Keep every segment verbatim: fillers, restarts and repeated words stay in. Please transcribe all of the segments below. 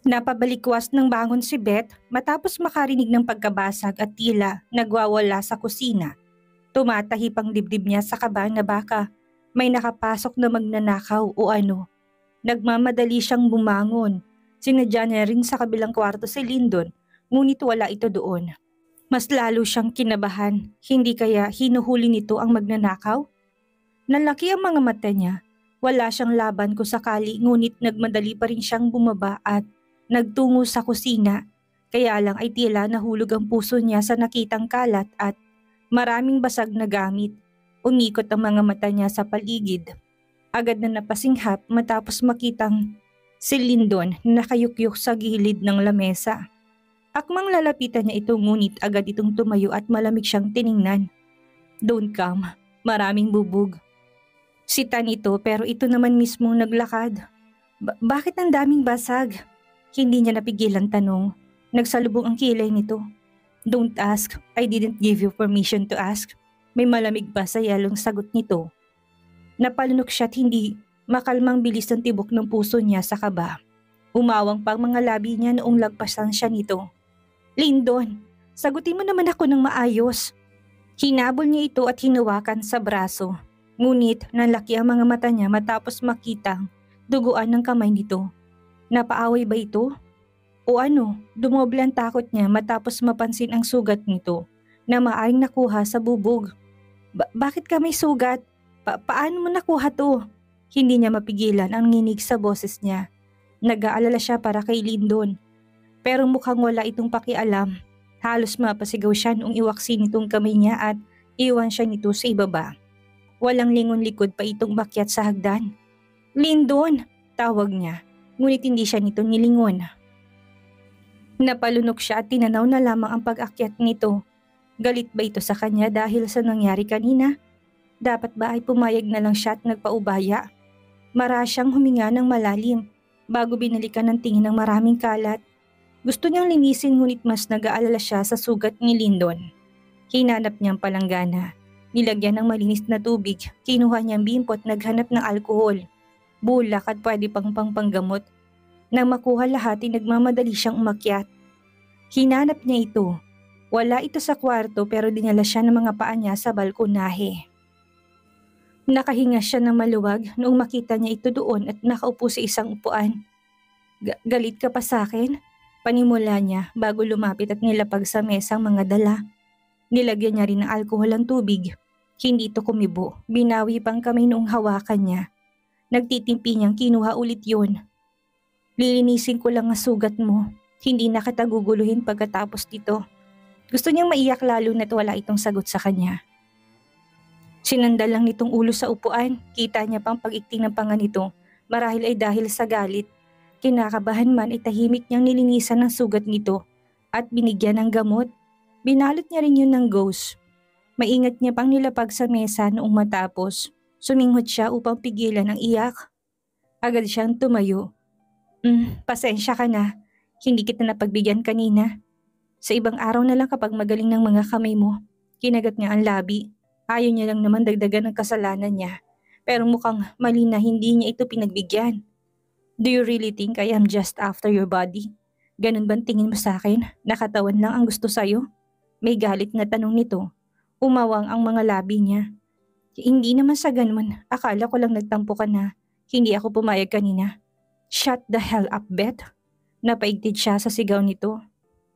Napabalikwas ng bangon si Beth matapos makarinig ng pagkabasag at tila nagwawala sa kusina. Tumatahip ang dibdib niya sa kaba na baka may nakapasok na magnanakaw o ano. Nagmamadali siyang bumangon. Sinadya niya rin sa kabilang kwarto si Lyndon, ngunit wala ito doon. Mas lalo siyang kinabahan, hindi kaya hinuhuli nito ang magnanakaw? Nalaki ang mga mata niya. Wala siyang laban kung sakali, ngunit nagmadali pa rin siyang bumaba at nagtungo sa kusina. Kaya lang ay tila nahulog ang puso niya sa nakitang kalat at maraming basag na gamit. Umikot ang mga mata niya sa paligid. Agad na napasinghap matapos makitang si Lyndon na nakayukyuk sa gilid ng lamesa. Akmang lalapitan niya ito ngunit agad itong tumayo at malamig siyang tiningnan. "Don't come, maraming bubog." Sita nito pero ito naman mismo naglakad. Ba- bakit ang daming basag? Hindi niya napigilan tanong. Nagsalubong ang kilay nito. "Don't ask, I didn't give you permission to ask." May malamig pa sa yalong sagot nito. Napalunok siya at hindi makalmang bilis ng tibok ng puso niya sa kaba. Umawang pa ang mga labi niya noong lagpasan siya nito. "Lyndon, sagutin mo naman ako ng maayos." Hinabol niya ito at hinawakan sa braso. Ngunit nalaki ang mga mata niya matapos makitang duguan ng kamay nito. Napaaway ba ito? O ano, dumoble ang takot niya matapos mapansin ang sugat nito na maaring nakuha sa bubog. Ba- bakit ka may sugat? Pa- paano mo nakuha to? Hindi niya mapigilan ang nginig sa boses niya. Nag-aalala siya para kay Lyndon. Pero mukhang wala itong pakialam. Halos mapasigaw siya noong iwaksin nitong kamay niya at iwan siya nito sa ibaba. Walang lingon likod pa itong bakyat sa hagdan. "Lyndon!" tawag niya. Ngunit hindi siya nito nilingon. Napalunok siya at tinanaw na lamang ang pag-akyat nito. Galit ba ito sa kanya dahil sa nangyari kanina? Dapat ba ay pumayag na lang siya at nagpaubaya? Mara siyang huminga ng malalim bago binalikan ng tingin ng maraming kalat. Gusto niyang linisin ngunit mas nag-aalala siya sa sugat ni Lyndon. Hinanap niyang palanggana. Nilagyan ng malinis na tubig, kinuha niyang bimpo at naghanap ng alkohol. Bulak at pwede pang pangpanggamot. Nang makuha lahat ay nagmamadali siyang umakyat. Hinanap niya ito. Wala ito sa kwarto pero dinala siya ng mga paa niya sa balkonahe. Nakahinga siya ng maluwag noong makita niya ito doon at nakaupo sa isang upuan. "Ga- galit ka pa sa akin?" Panimula niya bago lumapit at nilapag sa mesang mga dala. Nilagyan niya rin ng alkohol ang tubig. Hindi ito kumibo, binawi pang kamay noong hawakan niya. Nagtitimpi niyang kinuha ulit yun. "Lilinisin ko lang ang sugat mo. Hindi na kita guguluhin pagkatapos dito." Gusto niyang maiyak lalo na't wala itong sagot sa kanya. Sinandal lang nitong ulo sa upuan, kita niya pang pag-ikting ng panga nito, marahil ay dahil sa galit. Kinakabahan man ay tahimik niyang nilinisan ang sugat nito at binigyan ng gamot. Binalot niya rin yun ng gauze. Maingat niya pang nilapag sa mesa noong matapos. Suminghot siya upang pigilan ang iyak. Agad siyang tumayo. Mm, pasensya ka na. Hindi kita napagbigyan kanina. Sa ibang araw na lang kapag magaling ng mga kamay mo." Kinagat niya ang labi. Ayaw niya lang naman dagdagan ng kasalanan niya. Pero mukhang mali na hindi niya ito pinagbigyan. "Do you really think I am just after your body? Ganun bang tingin mo sa akin? Nakatawan lang ang gusto sa'yo?" May galit na tanong nito. Umawang ang mga labi niya. "Hindi naman sa ganun. Akala ko lang nagtampo ka na. Hindi ako pumayag kanina." "Shut the hell up, Beth." Napaigtid siya sa sigaw nito.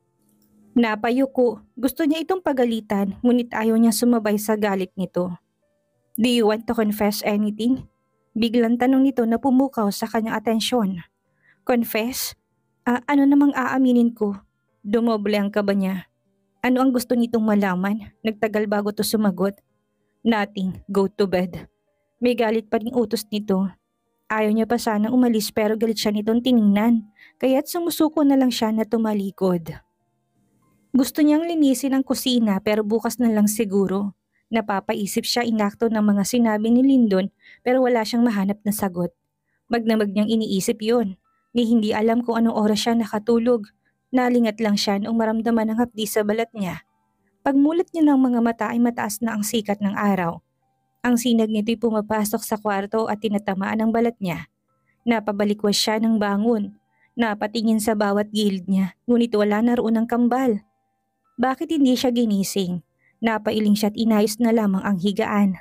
Napayuko. Gusto niya itong pagalitan ngunit ayaw niya sumabay sa galit nito. "Do you want to confess anything?" Biglang tanong nito na pumukaw sa kanyang atensyon. "Confess? Ah, ano namang aaminin ko?" Dumoble ang kaba niya. Ano ang gusto nitong malaman? Nagtagal bago to sumagot. "Nothing, go to bed." May galit pa ring utos nito. Ayaw niya pa sanang umalis pero galit siya nitong tiningnan, kaya't sumusuko na lang siya na tumalikod. Gusto niyang linisin ang kusina pero bukas na lang siguro. Napapaisip siya inakto ng mga sinabi ni Lyndon pero wala siyang mahanap na sagot. Magnamag niyang iniisip yun. Ni hindi alam kung anong oras siya nakatulog. Nalingat lang siya noong maramdaman ang hapdi sa balat niya. Pagmulat niya ng mga mata ay mataas na ang sikat ng araw. Ang sinag nito'y pumapasok sa kwarto at tinatamaan ang balat niya. Napabalikwas siya ng bangon. Napatingin sa bawat gilid niya, ngunit wala na roon ang kambal. Bakit hindi siya ginising? Napailing siya at inayos na lamang ang higaan.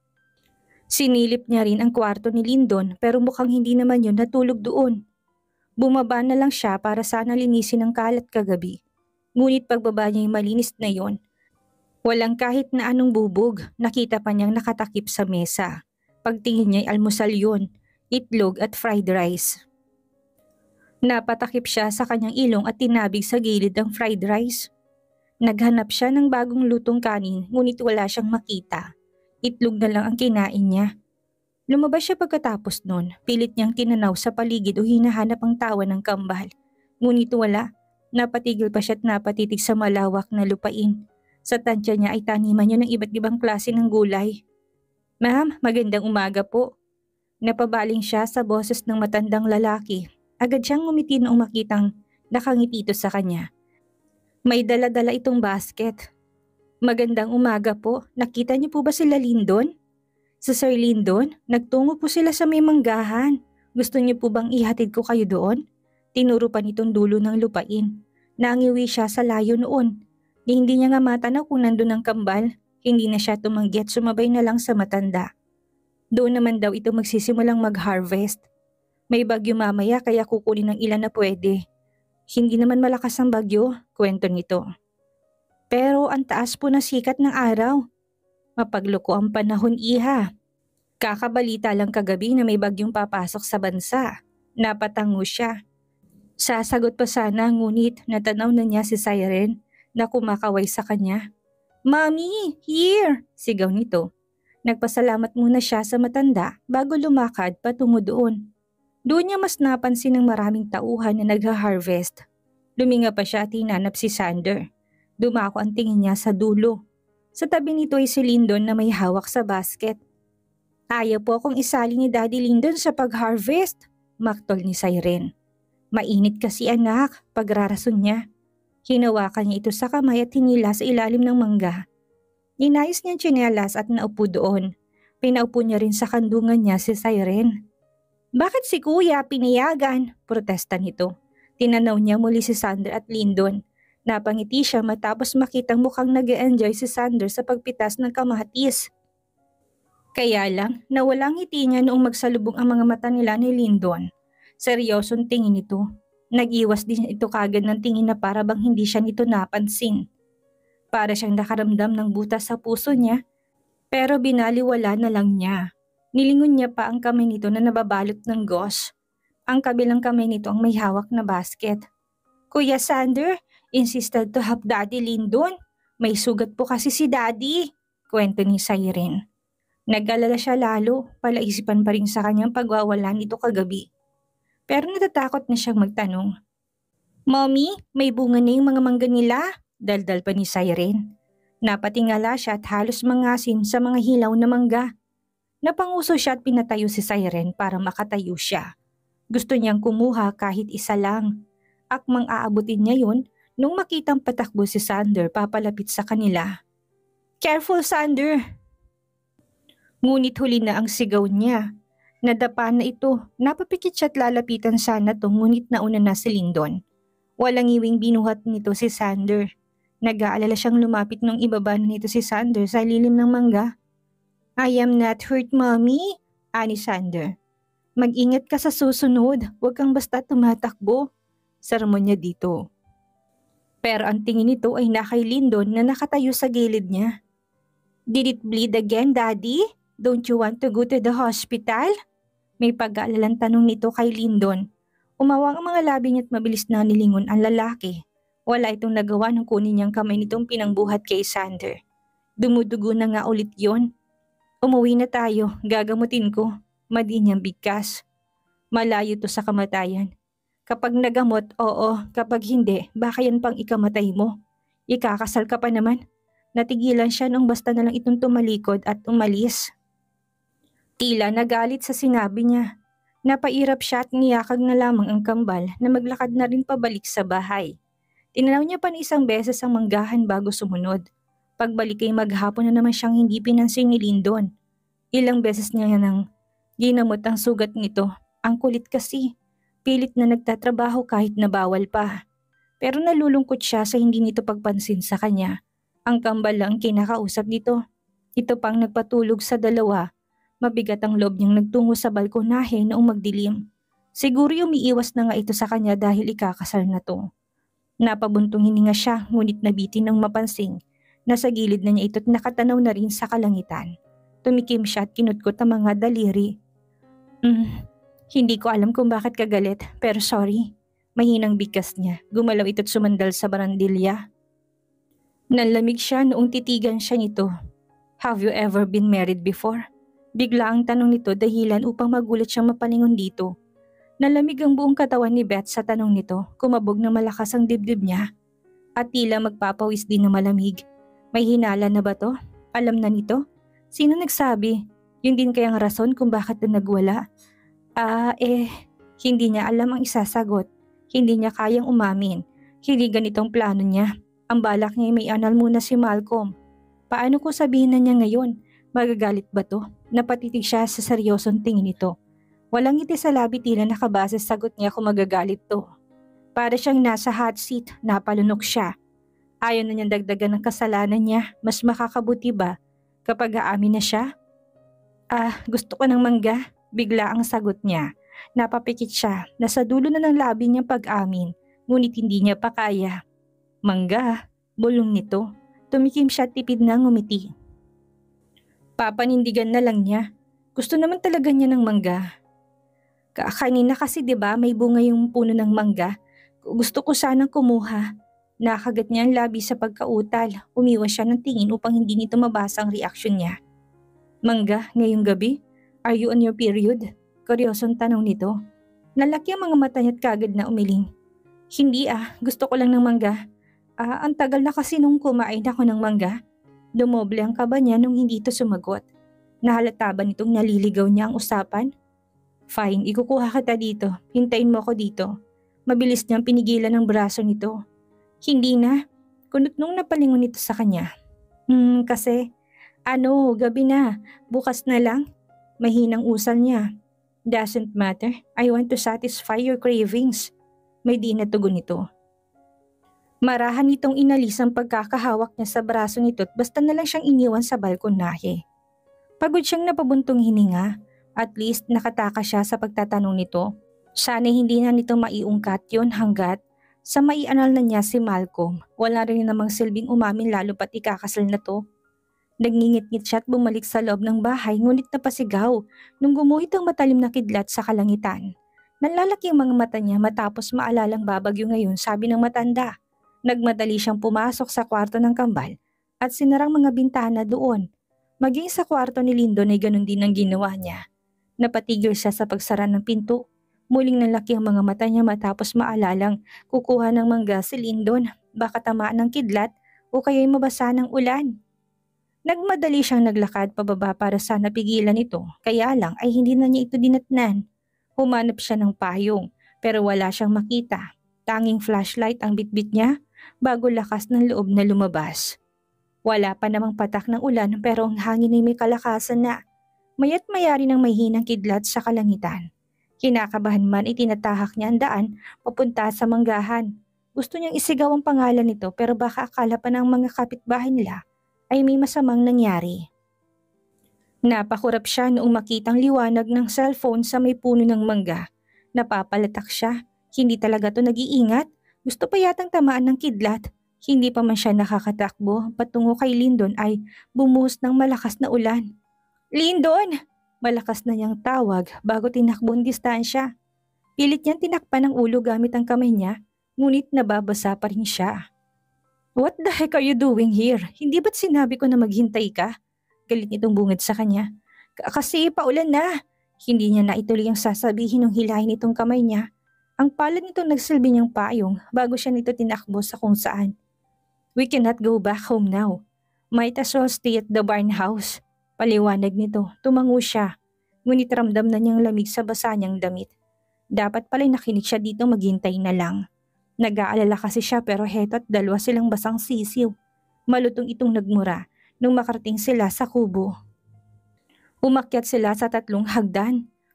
Sinilip niya rin ang kwarto ni Lindon pero mukhang hindi naman yun natulog doon. Bumaba na lang siya para sana linisin ang kalat kagabi. Ngunit pagbaba niya yung malinis na yon, walang kahit na anong bubog, nakita pa niyang nakatakip sa mesa. Pagtingin niya ay almusal yun, itlog at fried rice. Napatakip siya sa kanyang ilong at tinabig sa gilid ang fried rice. Naghanap siya ng bagong lutong kanin ngunit wala siyang makita. Itlog na lang ang kinain niya. Lumabas siya pagkatapos nun, pilit niyang tinanaw sa paligid o hinahanap ang tawa ng kambal. Ngunit wala, napatigil pa siya at napatitig sa malawak na lupain. Sa tansya niya ay taniman niya ng iba't ibang klase ng gulay. "Ma'am, magandang umaga po." Napabaling siya sa boses ng matandang lalaki. Agad siyang ngumiti noong makitang nakangiti ito sa kanya. May dala-dala itong basket. "Magandang umaga po. Nakita niyo po ba sila Lindon?" "Sa Sir Lindon, nagtungo po sila sa may manggahan. Gusto niyo po bang ihatid ko kayo doon?" Tinuro pa nitong dulo ng lupain. Nangiwi siya sa layo noon. Ni hindi niya nga matanaw kung nandun ang kambal. Hindi na siya tumanggi at sumabay na lang sa matanda. Doon naman daw ito magsisimulang mag-harvest. May bagyo mamaya kaya kukunin ng ilan na pwede. Hindi naman malakas ang bagyo, kwento nito. Pero ang taas po na sikat ng araw. Mapagloko ang panahon, iha. Kakabalita lang kagabi na may bagyong papasok sa bansa. Napatango siya. Sasagot pa sana ngunit natanaw na niya si Siren na kumakaway sa kanya. "Mommy, here!" sigaw nito. Nagpasalamat muna siya sa matanda bago lumakad patungo doon. Doon niya mas napansin ng maraming tauhan na nagha-harvest. Luminga pa siya at hinanap si Sander. Dumako ang tingin niya sa dulo. Sa tabi nito ay si Lindon na may hawak sa basket. "Ayaw po akong isali ni Daddy Lindon sa pag-harvest," maktol ni Siren. "Mainit kasi anak," pagrarason niya. Hinawakan niya ito sa kamay at hinila sa ilalim ng mangga. Inayos niya ang tsinelas at naupo doon. Pinaupo niya rin sa kandungan niya si Siren. "Bakit si Kuya pinayagan?" protesta nito. Tinanaw niya muli si Sander at Lindon. Napangiti siya matapos makitang mukhang nag-e-enjoy si Sander sa pagpitas ng kamatis. Kaya lang, nawalang ngiti niya noong magsalubong ang mga mata nila ni Lindon. Seryosong tingin ito. Nag-iwas din ito kagad ng tingin na para bang hindi siya nito napansin. Para siyang nakaramdam ng butas sa puso niya, pero binaliwala na lang niya. Nilingon niya pa ang kamay nito na nababalot ng gauze. Ang kabilang kamay nito ang may hawak na basket. "Kuya Sander, insisted to have Daddy Lindon. May sugat po kasi si Daddy," kwento ni Siren. Nag-alala siya lalo, palaisipan pa rin sa kanyang pagwawala nito kagabi. Pero natatakot na siyang magtanong. "Mommy, may bunga na yung mga mangga nila," daldal pa ni Siren. Napatingala siya at halos mangasim sa mga hilaw na mangga. Napanguso siya at pinatayo si Siren para makatayo siya. Gusto niyang kumuha kahit isa lang. Akmang aabutin niya yun nung makitang patakbo si Sander papalapit sa kanila. "Careful, Sander!" Ngunit huli na ang sigaw niya. Nadapa na ito, napapikit siya at lalapitan sana to ngunit nauna na si Lindon. Walang iwing binuhat nito si Sander. Nag-aalala siyang lumapit nung ibaba na nito si Sander sa lilim ng mangga. "I am not hurt, Mommy," ani Sander. "Mag-ingat ka sa susunod, huwag kang basta tumatakbo," sermon niya dito. Pero ang tingin nito ay na kay Lindon na nakatayo sa gilid niya. "Did it bleed again, Daddy? Don't you want to go to the hospital?" May pag-aalalang tanong nito kay Lindon. Umawang ang mga labi niya at mabilis na nilingon ang lalaki. Wala itong nagawa nung kunin niyang kamay nitong pinangbuhat kay Sander. Dumudugo na nga ulit yon. "Umuwi na tayo, gagamutin ko." Madi niyang bigkas. Malayo to sa kamatayan. Kapag nagamot, oo. Kapag hindi, baka yan pang ikamatay mo. Ikakasal ka pa naman. Natigilan siya nung basta na lang itong tumalikod at umalis. Tila nagalit sa sinabi niya. Napairap siya at niyakag na lamang ang kambal na maglakad na rin pabalik sa bahay. Tinanaw niya pa ni isang beses ang manggahan bago sumunod. Pagbalik ay maghapon na naman siyang hindi pinansin ni Lindon. Ilang beses niya nang ginamot ang sugat nito. Ang kulit kasi. Pilit na nagtatrabaho kahit na bawal pa. Pero nalulungkot siya sa hindi nito pagpansin sa kanya. Ang kambal lang kinakausap nito. Ito pang nagpatulog sa dalawa. Mabigat ang loob niyang nagtungo sa balkonahe noong magdilim. Siguro umiiwas na nga ito sa kanya dahil ikakasal na to. Napabuntong hininga siya ngunit nabitin ng mapansin. Nasa gilid na niya ito't nakatanaw na rin sa kalangitan. Tumikim siya at kinutkot ang mga daliri. Mm, hindi ko alam kung bakit kagalit pero sorry. Mahinang bigkas niya. Gumalaw ito't sumandal sa barandilya. Nanlamig siya noong titigan siya nito. Have you ever been married before? Bigla ang tanong nito dahilan upang magulat siyang mapalingon dito. Nalamig ang buong katawan ni Beth sa tanong nito. Kumabog na malakas ang dibdib niya. At tila magpapawis din na malamig. May hinala na ba to? Alam na nito? Sino nagsabi? Yun din kayang rason kung bakit na nagwala? Ah, eh, hindi niya alam ang isasagot. Hindi niya kayang umamin. Hindi ganitong plano niya. Ang balak niya ay may anal muna si Malcolm. Paano ko sabihin na niya ngayon? Magagalit ba to? Napatitig siya sa seryosong tingin nito. Walang ngiti sa labi tila nakabase sa sagot niya kung magagalit to. Para siyang nasa hot seat, napalunok siya. Ayaw na niyang dagdagan ng kasalanan niya. Mas makakabuti ba kapag aamin na siya? Ah, gusto ko ng mangga. Bigla ang sagot niya. Napapikit siya. Nasa dulo na ng labi niyang pag-amin. Ngunit hindi niya pa kaya. Mangga? Bulong nito. Tumikim siya at tipid na ngumiti. Papanindigan na lang niya. Gusto naman talaga niya ng mangga. Kanina kasi 'di ba may bunga yung puno ng mangga. Gusto ko sanang kumuha. Nakagat niya ang labi sa pagkautal. Umiwas siya ng tingin upang hindi nito mabasa ang reaksyon niya. Mangga, ngayong gabi? Are you on your period? Kuryosong tanong nito. Nalaki ang mga mata niya't kagad na umiling. Hindi ah, gusto ko lang ng mangga. Ah, ang tagal na kasi nung kumain ako ng mangga. Dumoble ang kaba niya nung hindi ito sumagot. Nahalata ba nitong naliligaw niya ang usapan? Fine, ikukuha kita dito. Hintayin mo ako dito. Mabilis niyang pinigilan ang braso nito. Hindi na. Kunot nung napalingon nito sa kanya. Hmm, kasi, ano, gabi na. Bukas na lang. Mahinang usal niya. Doesn't matter. I want to satisfy your cravings. May di na tugon nito. Marahan nitong inalis ang pagkakahawak niya sa braso nito at basta na lang siyang iniwan sa balkonahe. Pagod siyang napabuntong hininga. At least nakataka siya sa pagtatanong nito. Sana hindi na nito maiungkat yun hanggat sa maianal na niya si Malcolm. Wala rin namang silbing umamin lalo pat ikakasal na to. Nagngingit-ngit siya at bumalik sa loob ng bahay ngunit napasigaw nung gumuhit ang matalim na kidlat sa kalangitan. Nalalaki ang mga mata niya matapos maalalang babagyo ngayon, sabi ng matanda. Nagmadali siyang pumasok sa kwarto ng kambal at sinarang mga bintana doon. Maging sa kwarto ni Lyndon ay ganun din ang ginawa niya. Napatigil siya sa pagsara ng pinto. Muling nalaki ang mga mata niya matapos maalalang kukuha ng mangga si Lyndon. Baka tamaan ng kidlat o kaya'y mabasa ng ulan. Nagmadali siyang naglakad pababa para sana pigilan ito, kaya lang ay hindi na niya ito dinatnan. Humanap siya ng payong pero wala siyang makita. Tanging flashlight ang bitbit niya bago lakas ng loob na lumabas. Wala pa namang patak ng ulan pero ang hangin ay may kalakasan na. Maya't mayari ng may hinang kidlat sa kalangitan. Kinakabahan man itinatahak niya ang daan papunta sa manggahan. Gusto niyang isigaw ang pangalan nito pero baka akala pa ng mga kapitbahay nila ay may masamang nangyari. Napakurap siya noong makitang liwanag ng cellphone sa may puno ng mangga. Napapalatak siya. Hindi talaga to nag-iingat. Gusto pa yatang tamaan ng kidlat. Hindi pa man siya nakakatakbo patungo kay Lyndon ay bumuhos ng malakas na ulan. Lyndon! Malakas na niyang tawag bago tinakbo ang distansya. Pilit niyang tinakpan ang ulo gamit ang kamay niya, ngunit nababasa pa rin siya. What the heck are you doing here? Hindi ba't sinabi ko na maghintay ka? Galit nitong bungad sa kanya. Kasi paulan na. Hindi niya naituloy ang sasabihin ng hilahin nitong kamay niya. Ang palad nitong nagsilbi niyang payong bago siya nito tinakbo sa kung saan. We cannot go back home now. Might as well stay at the barn house. Paliwanag nito, tumango siya. Ngunit ramdam na niyang lamig sa basa niyang damit. Dapat pala'y nakinig siya dito maghintay na lang. Nag-aalala kasi siya pero heto't dalawa silang basang sisiw. Malutong itong nagmura nung makarating sila sa kubo. Umakyat sila sa tatlong hagdan.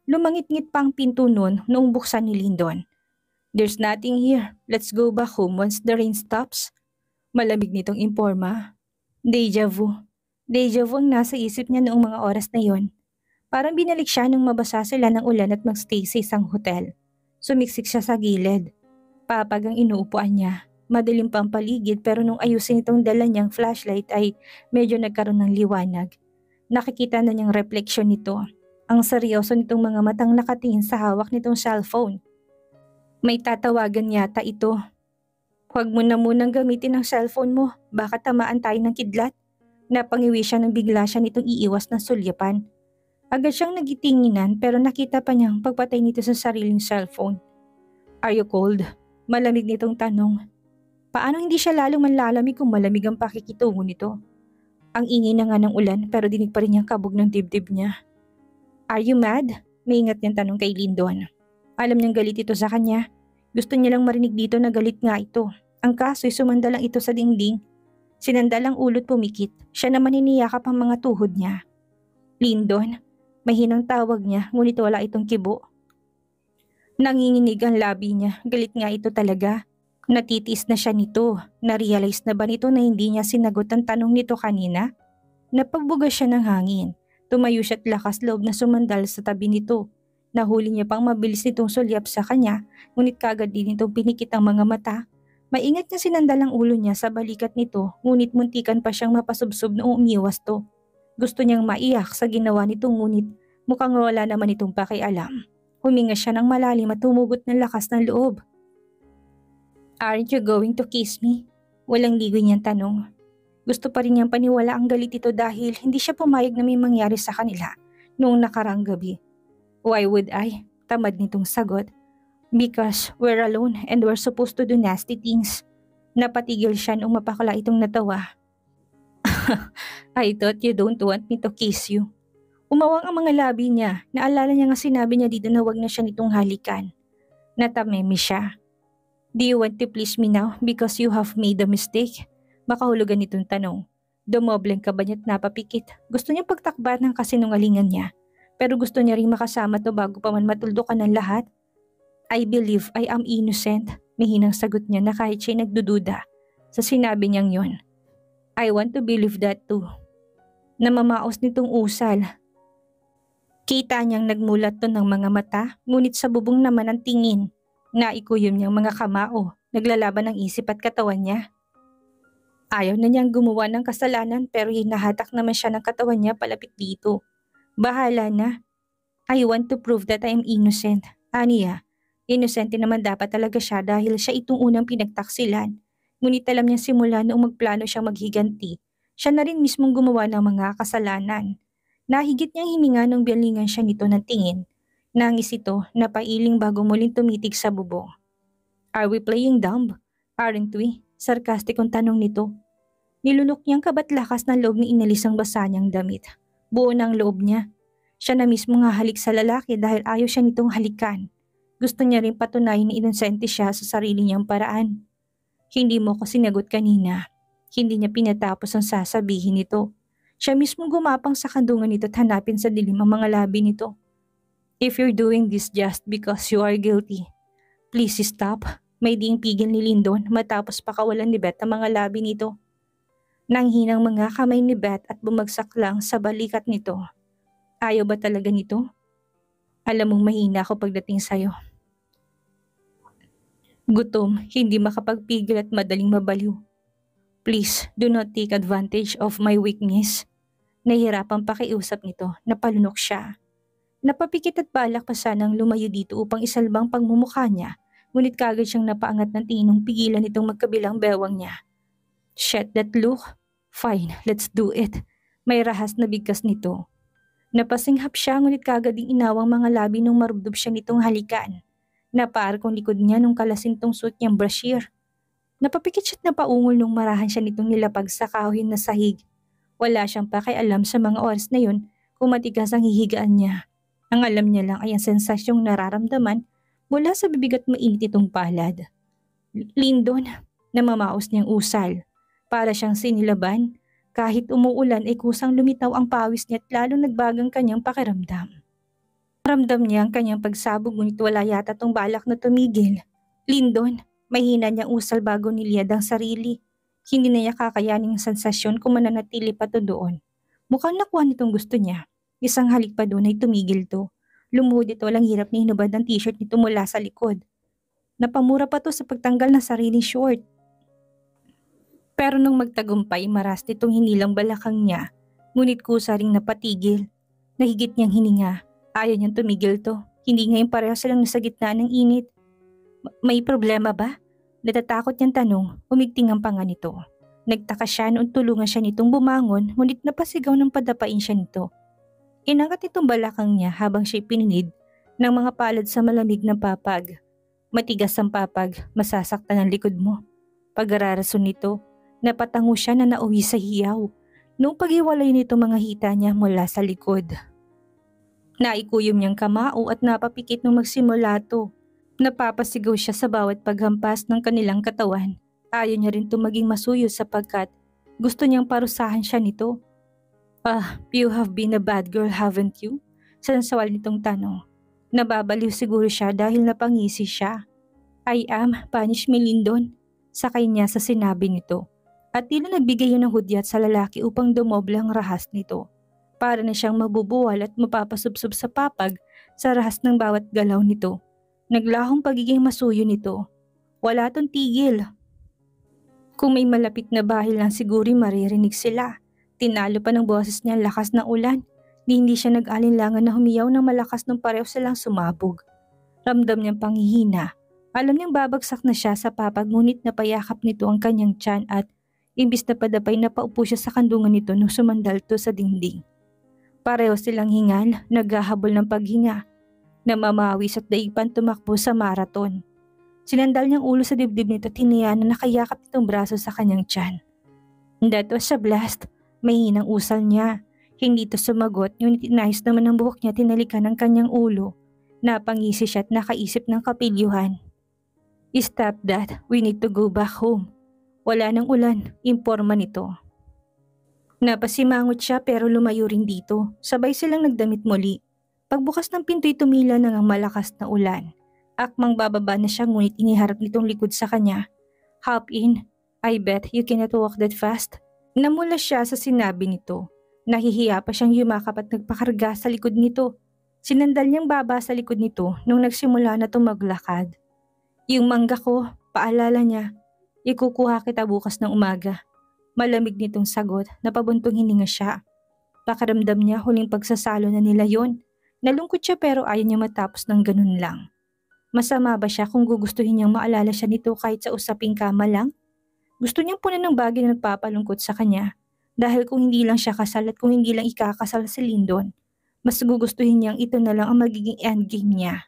Lumangit-ngit pa ang pinto noon noong buksan ni Lyndon. There's nothing here. Let's go back home once the rain stops. Malamig nitong imporma. Deja vu. Deja vu ang nasa isip niya noong mga oras na yon. Parang binalik siya nung mabasa sila ng ulan at magstay sa isang hotel. Sumiksik siya sa gilid. Papag ang inuupuan niya. Madilim pa ang paligid pero nung ayusin itong dala niyang flashlight ay medyo nagkaroon ng liwanag. Nakikita na niyang refleksyon nito. Ang seryoso nitong mga matang nakatingin sa hawak nitong cellphone. May tatawagan yata ito. Huwag mo na munang gamitin ang cellphone mo, baka tamaan tayo ng kidlat. Napangiwi siya nang bigla siya nitong iiwas ng sulyapan. Agad siyang nagitinginan pero nakita pa niyang pagpatay nito sa sariling cellphone. Are you cold? Malamig nitong tanong. Paano hindi siya lalong manlalamig kung malamig ang pakikitungo nito? Ang ingay na nga ng ulan pero dinig pa rin niyang kabog ng dibdib niya. Are you mad? May ingat niyang tanong kay Lyndon. Alam niyang galit ito sa kanya. Gusto niya lang marinig dito na galit nga ito. Ang kaso'y sumandalang ito sa dingding. Sinandalang ulot pumikit. Siya naman hiniyakap ang mga tuhod niya. Lyndon, mahinang tawag niya ngunit wala itong kibo. Nanginginig ang labi niya. Galit nga ito talaga. Natitiis na siya nito. Narealize na ba nito na hindi niya sinagot ang tanong nito kanina? Napagbuga siya ng hangin. Tumayo siya at lakas loob na sumandal sa tabi nito. Nahuli niya pang mabilis nitong sulyap sa kanya, ngunit kagad din itong pinikit ang mga mata. Maingat niya sinandal ang ulo niya sa balikat nito, ngunit muntikan pa siyang mapasubsob noong umiwas to. Gusto niyang maiyak sa ginawa nito ngunit mukhang wala naman itong pakialam. Huminga siya ng malalim at tumugot ng lakas ng loob. Aren't you going to kiss me? Walang ligoy niyang tanong. Gusto pa rin niyang paniwala ang galit ito dahil hindi siya pumayag na may mangyari sa kanila noong nakarang gabi. Why would I? Tamad nitong sagot. Because we're alone and we're supposed to do nasty things. Napatigil siya noong mapakala itong natawa. I thought you don't want me to kiss you. Umawang ang mga labi niya. Naalala niya nga sinabi niya dito na wag na siya nitong halikan. Natamemi siya. Do you want to please me now because you have made a mistake? Makahulugan nitong tanong. Dumobleng ka ba niya't napapikit? Gusto niya pagtakbat ng kasinungalingan niya. Pero gusto niya ring makasama to bago pa man matuldukan ng lahat. I believe I am innocent. Mihinang sagot niya na kahit siya'y nagdududa sa sinabi niyang yon. I want to believe that too. Namamaos nitong usal. Kita niyang nagmulat to ng mga mata, ngunit sa bubong naman ang tingin. Naikuyom niyang mga kamao, naglalaban ng isip at katawan niya. Ayaw na niyang gumawa ng kasalanan pero hinahatak naman siya ng katawan niya palapit dito. Bahala na. I want to prove that I am innocent. Aniya, inosente naman dapat talaga siya dahil siya itong unang pinagtaksilan. Ngunit alam niya simula noong magplano siyang maghiganti, siya na rin mismong gumawa ng mga kasalanan. Nahigit niyang hininga nung biyalingan siya nito ng tingin. Nangis ito, napailing bago muling tumitig sa bubong. Are we playing dumb? Aren't we? Sarkastikong tanong nito. Nilunok niyang kabatlakas na loob ni inalis ang basa niyang damit. Buo ng loob niya. Siya na mismo nga halik sa lalaki dahil ayaw siya nitong halikan. Gusto niya rin patunayan na inosente siya sa sarili niyang paraan. Hindi mo ko sinagot kanina. Hindi niya pinatapos ang sasabihin nito. Siya mismo gumapang sa kandungan nito at hanapin sa dilim ang mga labi nito. If you're doing this just because you are guilty, please stop. May ding pigil ni Lyndon matapos pakawalan ni Beth ang mga labi nito. Nanghinang mga kamay ni Beth at bumagsak lang sa balikat nito. Ayaw ba talaga nito? Alam mong mahina ako pagdating sa'yo. Gutom, hindi makapagpigil at madaling mabaliw. Please, do not take advantage of my weakness. Nahihirapang pakiusap nito, napalunok siya. Napapikit at balak pa sanang lumayo dito upang isalbang pagmumukha niya, ngunit kagad siyang napaangat ng tingin nung pigilan itong magkabilang bewang niya. Shit, that look? Fine, let's do it. May rahas na bigkas nito. Napasinghap siya ngunit kagad ding inawang mga labi nung marubdob siya nitong halikan. Napaarkong likod niya nung kalasintong suot niyang brasier. Napapikit siya't napaungol nung marahan siya nitong nilapag sa kahoy na sahig. Wala siyang pakialam sa mga oras na yun kung matigas ang hihigaan niya. Ang alam niya lang ay ang sensasyong nararamdaman mula sa bibig at mainit itong palad. Lyndon, namamaos niyang usal. Para siyang sinilaban, kahit umuulan ay kusang lumitaw ang pawis niya at lalong nagbagang kanyang pakiramdam. Ramdam niya ang kanyang pagsabog ngunit wala yata tong balak na tumigil. Lindon, mahina niyang usal bago niliyad ang sarili. Hindi na niya kakayaning sensasyon kung mananatili pa to doon. Mukhang nakuha nitong gusto niya. Isang halik pa doon ay tumigil to. Lumuhod ito walang hirap na hinubad ng t-shirt nito mula sa likod. Napamura pa to sa pagtanggal ng sariling short. Pero nung magtagumpay, maras nitong hinilang balakang niya. Ngunit kusa ring napatigil. Nahigit niyang hininga. Ayaw niyang tumigil to. Hindi ngayon pareho silang nasa gitna ng init. May problema ba? Natatakot niyang tanong, umigting ang panga nito. Nagtaka siya noong tulungan siya nitong bumangon, ngunit napasigaw ng padapain siya nito. Inangat itong balakang niya habang siya'y pininid ng mga palad sa malamig na papag. Matigas ang papag, masasaktan ang likod mo. Pag-ararason nito, napatango siya na nauwi sa hiyaw. Noong paghiwalay nito mga hita niya mula sa likod. Naikuyom niyang kamao at napapikit nung magsimula to. Napapasigaw siya sa bawat paghampas ng kanilang katawan. Ayaw niya rin tumaging masuyo sapagkat gusto niyang parusahan siya nito. Ah, you have been a bad girl, haven't you? Sansawal nitong tanong. Nababaliw siguro siya dahil napangisi siya. I am, punish me Lindon. Sakay niya sa sinabi nito. At tila nagbigay yun ng hudyat sa lalaki upang dumoble ang rahas nito. Para na siyang mabubuwal at mapapasubsob sa papag sa rahas ng bawat galaw nito. Naglahong pagiging masuyo nito. Wala tong tigil. Kung may malapit na bahay lang siguro maririnig sila. Tinalo pa ng boses niya ang lakas ng ulan. Di hindi siya nag-alinlangan na humiyaw ng malakas nung pareho silang sumabog. Ramdam niyang panghihina. Alam niyang babagsak na siya sa papag ngunit napayakap nito ang kanyang tiyan at imbis na padapay napaupo siya sa kandungan nito nung sumandal to sa dingding. Pareho silang hingal, naghahabol ng paghinga. Namamawis at daipan tumakbo sa maraton. Sinandal niyang ulo sa dibdib nito at hiniyan na nakayakap nitong braso sa kanyang tiyan. That was a blast. Mahinang usal niya. Hindi to sumagot ngunit inayos naman ang buhok niya tinalikan ng kanyang ulo. Napangisi siya at nakaisip ng kapilyuhan. Stop that. We need to go back home. Wala nang ulan. Imporma nito. Napasimangot siya pero lumayo rin dito. Sabay silang nagdamit muli. Pagbukas ng pinto'y tumila na ng malakas na ulan. Akmang bababa na siya ngunit iniharap nitong likod sa kanya. Hop in. I bet you cannot walk that fast. Namula siya sa sinabi nito. Nahihiya pa siyang yumakap at nagpakarga sa likod nito. Sinandal niyang baba sa likod nito nung nagsimula na tumaglakad. Yung mangga ko, paalala niya. Ikukuha kita bukas ng umaga. Malamig nitong sagot na pabuntong hininga siya. Pakaramdam niya huling pagsasalo na nila yon. Nalungkot siya pero ayaw niya matapos ng ganun lang. Masama ba siya kung gugustuhin niyang maalala siya nito kahit sa usaping kama lang? Gusto niyang punan ng bagay na nagpapalungkot sa kanya. Dahil kung hindi lang siya kasal at kung hindi lang ikakasal si Lindon, mas gugustuhin niyang ito na lang ang magiging endgame niya.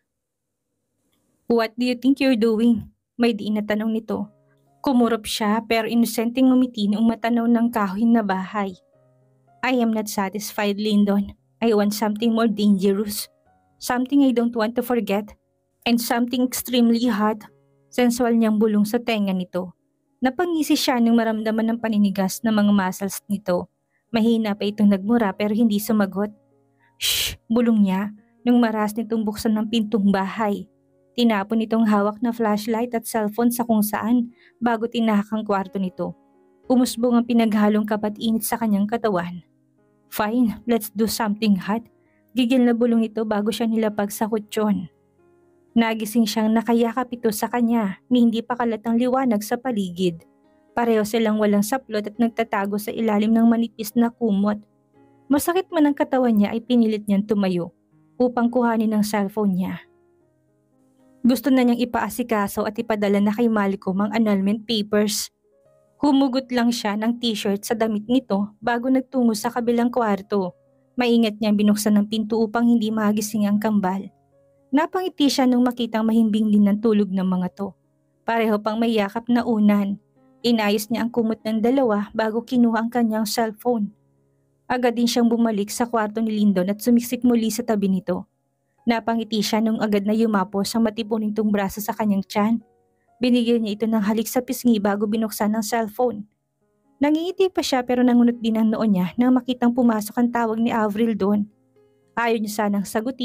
What do you think you're doing? May diin na tanong nito. Kumurap siya pero inosenteng ngumiti noong matanaw ng kahoy na bahay. I am not satisfied, Lindon. I want something more dangerous. Something I don't want to forget. And something extremely hot. Sensual niyang bulong sa tenga nito. Napangisi siya nang maramdaman ng paninigas ng mga muscles nito. Mahina pa itong nagmura pero hindi sumagot. Shh! Bulong niya nung maras nitong buksan ng pintong bahay. Tinapon itong hawak na flashlight at cellphone sa kung saan bago tinahak ang kwarto nito. Umusbong ang pinaghalong kapat init sa kanyang katawan. Fine, let's do something hot. Gigil na bulong ito bago siya nilapag sa kutsyon. Nagising siyang nakayakap ito sa kanya ni hindi pa kalatang liwanag sa paligid. Pareho silang walang saplot at nagtatago sa ilalim ng manipis na kumot. Masakit man ang katawan niya ay pinilit niyang tumayo upang kuhanin ang cellphone niya. Gusto na niyang ipaasikaso at ipadala na kay Malcolm ang annulment papers. Humugot lang siya ng t-shirt sa damit nito bago nagtungo sa kabilang kwarto. Maingat niyang binuksan ng pinto upang hindi magising ang kambal. Napangiti siya nung makitang mahimbing din ng tulog ng mga to. Pareho pang may yakap na unan. Inayos niya ang kumot ng dalawa bago kinuha ang kanyang cellphone. Agad din siyang bumalik sa kwarto ni Lindon at sumiksik muli sa tabi nito. Napangiti siya nung agad na yumapos ang matipunin tong braso sa kanyang tiyan. Binigyan niya ito ng halik sa pisngi bago binuksan ang cellphone. Nangingiti pa siya pero nangunot din ang noo niya nang makitang pumasok ang tawag ni Avril doon. Ayaw niya sanang sagutin,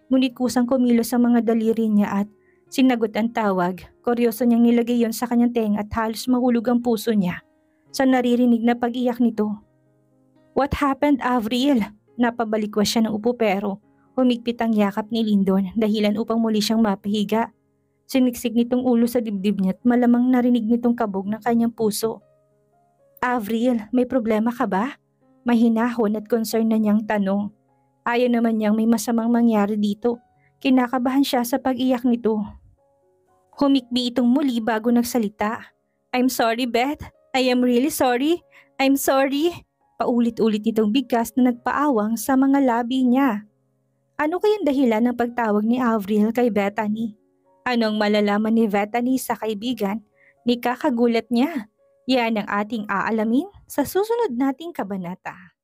ngunit kusang kumilos ang mga daliri niya at sinagot ang tawag. Kuryoso niyang nilagay yon sa kanyang tenga at halos mahulog ang puso niya sa naririnig na pag-iyak nito. What happened, Avril? Napabalikwas siya ng upo pero humigpit ang yakap ni Lyndon dahilan upang muli siyang mapahiga. Siniksik nitong ulo sa dibdib niya at malamang narinig nitong kabog ng kanyang puso. Avril, may problema ka ba? Mahinahon at concern na niyang tanong. Ayaw naman niyang may masamang mangyari dito. Kinakabahan siya sa pag-iyak nito. Humikbi itong muli bago nagsalita. I'm sorry, Beth. I am really sorry. I'm sorry. Paulit-ulit nitong bigkas na nagpaawang sa mga labi niya. Ano kayang dahilan ng pagtawag ni Avril kay Bethany? Anong malalaman ni Bethany sa kaibigan ni kakagulat niya? Yan ang ating aalamin sa susunod nating kabanata.